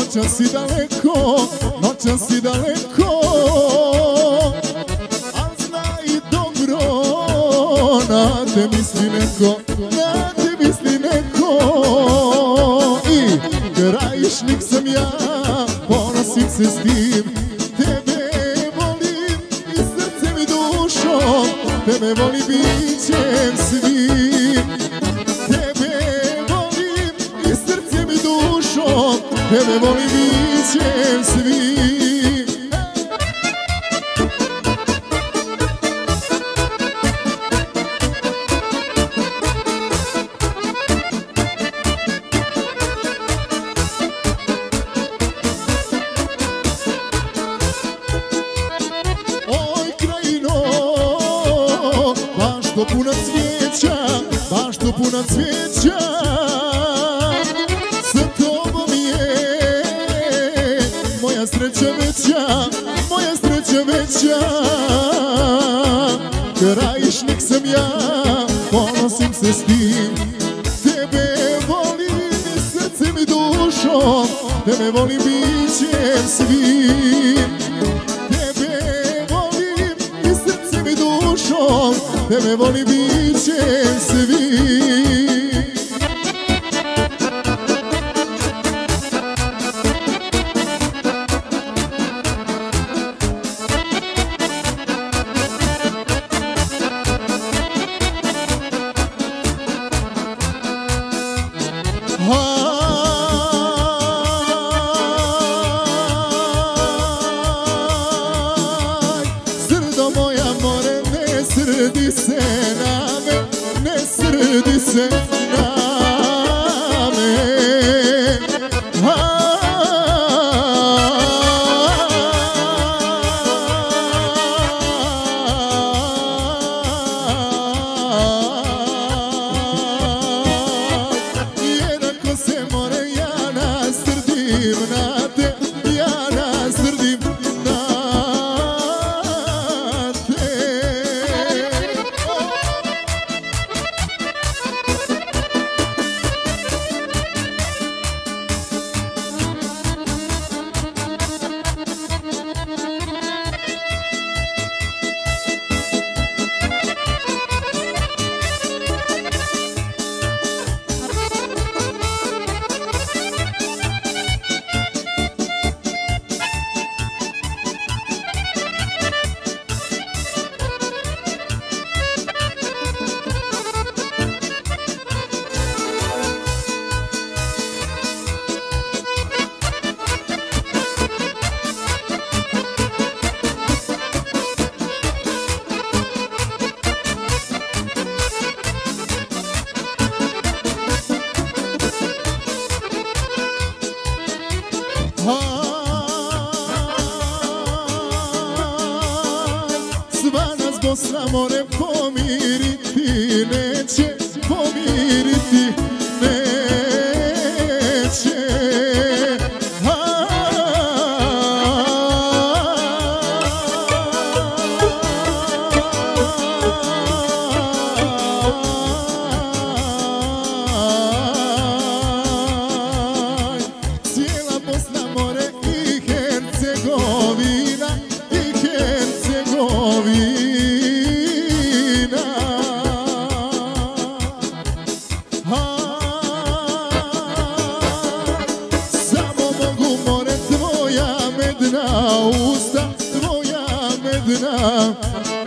noćas si daleko, noćas si daleko. Al znaj dobro, na te misli neko, na te misli neko. I krajišnik sam ja, ponosim se s tim. Tebe volim i srcem i dušom, tebe volim bićem svim. Tebe volim i srcem i dušom, tebe volim bićem svim. Puna cvijeća, baš to puna cvijeća. Sa tobom je moja sreća veća, moja sreća veća. Krajišnik sam ja, ponosim se s tim. Tebe volim i srcem i dušom, tebe volim bićem svim. Tebe volim bićem svim. Srdo moja more, ne srdi se na me, ne srdi se na me. Jednako se more, ja nasrdim na te, ja nasrdim na te. Sva nas Bosna more pomiriti neće, pomiriti neće. Cijela Bosna more i Hercegovina, i Hercegovina. Samo mogu more tvoja medna usta, tvoja medna